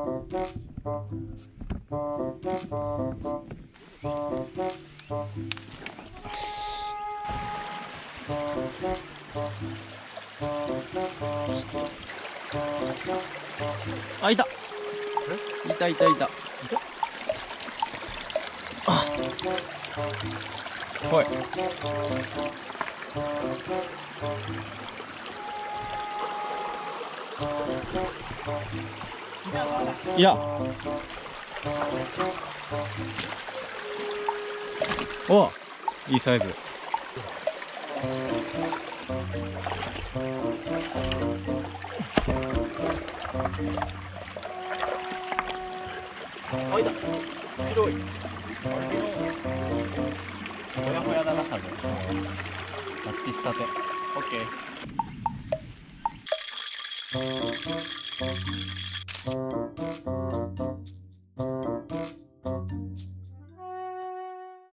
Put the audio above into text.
あ、いた。いたいたいた。あ、来い。いや。お、いいサイズ。あ、いた。白い。ほやほやだな、多分。脱皮したて。オッケー。